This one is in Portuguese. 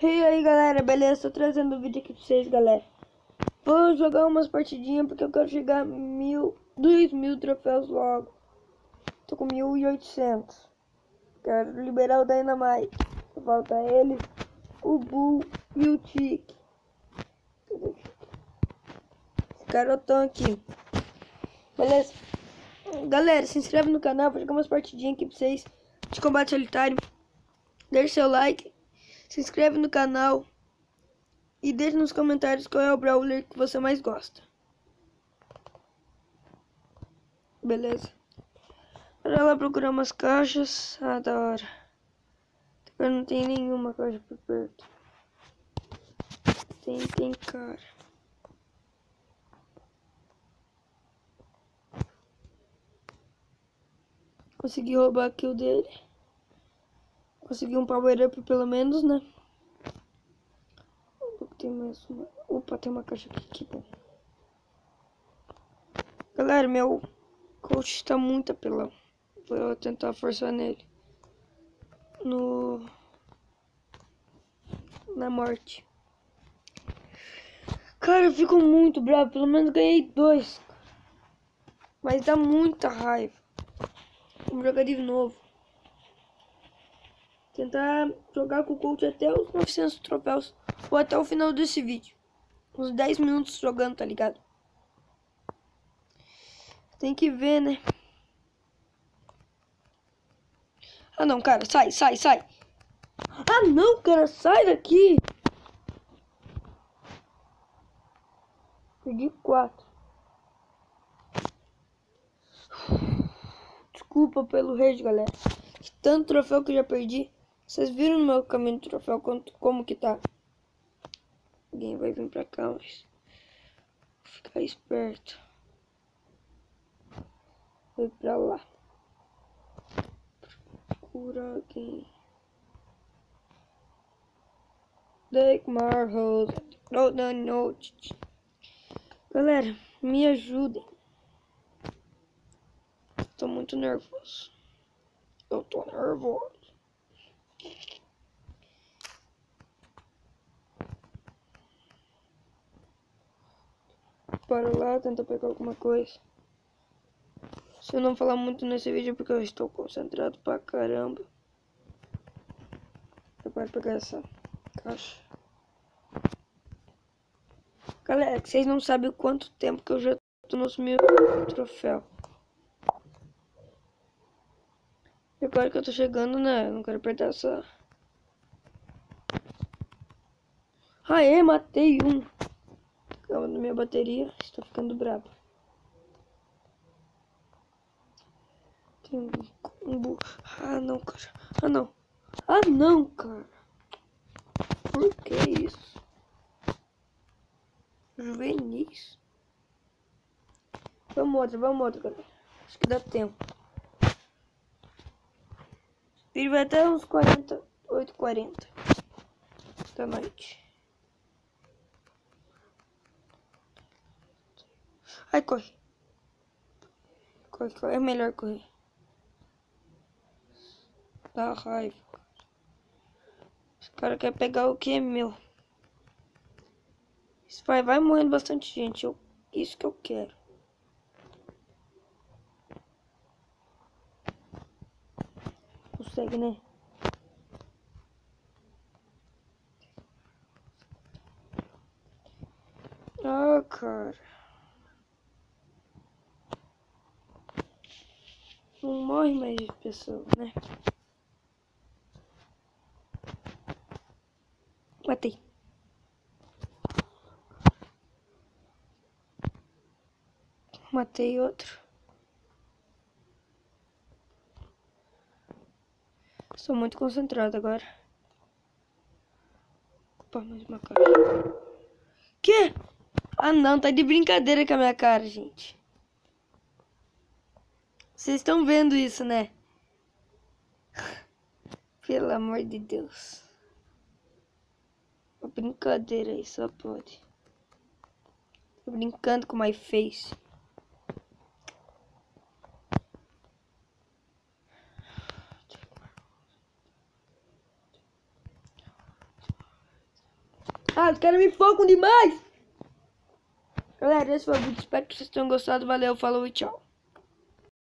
E aí galera, beleza? Tô trazendo um vídeo aqui pra vocês, galera. Vou jogar umas partidinhas porque eu quero chegar a 2.000 troféus logo. Tô com 1.800. Quero liberar o Dynamite. Falta ele, o Bull e o Tique. Esse garotão aqui. Beleza? Galera, se inscreve no canal, vou jogar umas partidinhas aqui pra vocês de combate solitário. Deixe seu like, se inscreve no canal e deixe nos comentários qual é o brawler que você mais gosta. Beleza? Bora lá procurar umas caixas. Ah, da hora. Agora não tem nenhuma caixa por perto. Tem cara. Consegui roubar a kill dele. Consegui um power up pelo menos, né? Tem mais uma. Opa, tem uma caixa aqui, que bom. Galera, meu coach está muito apelão. Vou tentar forçar nele. Na morte. Cara, eu fico muito bravo. Pelo menos ganhei 2. Mas dá muita raiva. Vamos jogar de novo. Tentar jogar com o coach até os 900 troféus. Ou até o final desse vídeo. Uns 10 minutos jogando, tá ligado? Tem que ver, né? Ah não, cara, sai. Ah não, cara, sai daqui. Perdi 4. Desculpa pelo rage, galera. De tanto troféu que eu já perdi. Vocês viram no meu caminho de troféu como que tá? Alguém vai vir pra cá, mas vou ficar esperto. Vou ir pra lá. Procura alguém. Take my hold. No. Galera, me ajudem. Tô muito nervoso. Eu tô nervoso. Para lá, tentar pegar alguma coisa. Se eu não falar muito nesse vídeo, porque eu estou concentrado pra caramba. Eu quero pegar essa caixa. Galera, que vocês não sabem o quanto tempo que eu já tô nos 1000 troféus. E agora que eu tô chegando, né? Eu não quero perder essa. Aê, matei um. Calma na minha bateria. Estou ficando brabo. Tem um burro. Ah, não, cara. Ah, não, cara. Por que isso? Juvenis. Vamos outra, galera. Acho que dá tempo. O vídeo vai até uns 8h40 da noite. Ai, corre. Corre. É melhor correr. Dá raiva. Esse cara quer pegar o que é meu. Isso vai morrendo bastante gente. Isso que eu quero. Consegue, né? Ah, cara. Não morre mais de pessoas, né? Matei. Matei outro. Estou muito concentrado agora. Opa, mais uma caixa. Que? Ah não, tá de brincadeira com a minha cara, gente. Vocês estão vendo isso, né? Pelo amor de Deus. Uma brincadeira aí, só pode. Tô brincando com my face. Ah, os caras me focam demais! Galera, esse foi o vídeo. Espero que vocês tenham gostado. Valeu, falou e tchau.